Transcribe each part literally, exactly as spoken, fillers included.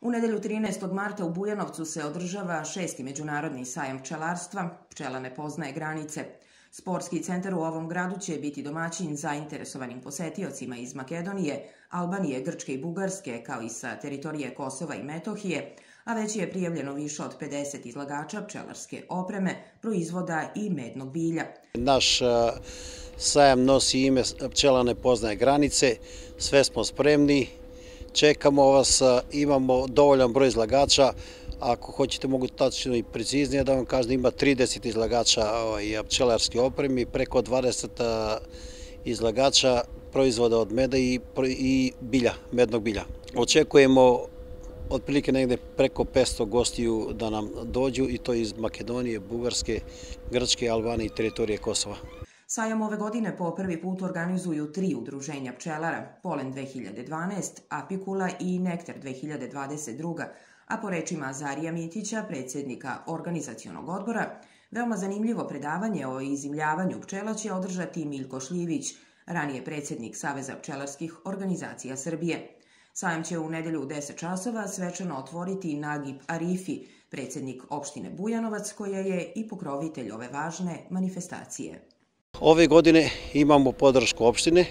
U nedelju trinaestog marta u Bujanovcu se održava šesti međunarodni sajam pčelarstva Pčela ne poznaje granice. Sportski centar u ovom gradu će biti domaćin zainteresovanim posetiocima iz Makedonije, Albanije, Grčke i Bugarske, kao i sa teritorije Kosova i Metohije, a već je prijavljeno više od pedeset izlagača pčelarske opreme, proizvoda i mednog bilja. Naš sajam nosi ime Pčela ne poznaje granice, sve smo spremni, čekamo vas, imamo dovoljan broj izlagača. Ako hoćete, mogu tačno i preciznije da vam kažem, ima trideset izlagača pčelarske opreme i preko dvadeset izlagača proizvoda od meda i bilja, mednog bilja. Očekujemo otprilike negde preko petsto gostiju da nam dođu, i to iz Makedonije, Bugarske, Grčke, Albanije i teritorije Kosova. Sajam ove godine po prvi put organizuju tri udruženja pčelara, Polen dve hiljade dvanaest, Apikula i Nektar dve hiljade dvadeset druga, a po rečima Azarija Mitića, predsjednika organizacionog odbora, veoma zanimljivo predavanje o izimljavanju pčela će održati Miljko Šljivić, ranije predsjednik Saveza pčelarskih organizacija Srbije. Sajam će u nedelju u deset časova svečano otvoriti Nagip Arifi, predsjednik opštine Bujanovac, koja je i pokrovitelj ove važne manifestacije. Ove godine imamo podršku opštine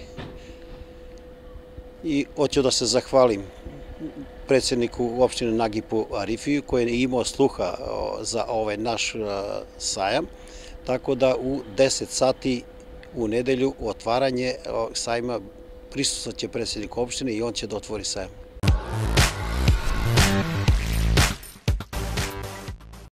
i hoću da se zahvalim predsjedniku opštine Nagipu Arifiju, koji je imao sluha za ovaj naš sajam, tako da u deset sati u nedelju otvaranje sajma prisustvovat će predsjednik opštine i on će da otvori sajam.